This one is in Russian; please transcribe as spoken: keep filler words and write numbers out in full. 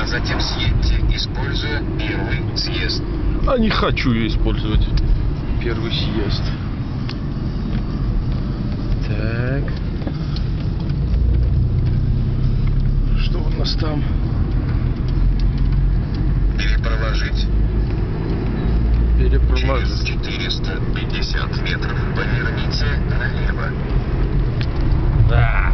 а затем съедьте, используя первый съезд. А не хочу ее использовать. Первый съезд. Так. Что у нас там? Перепроложить. Перепроложить. Через четыреста пятьдесят метров поверните налево. Да.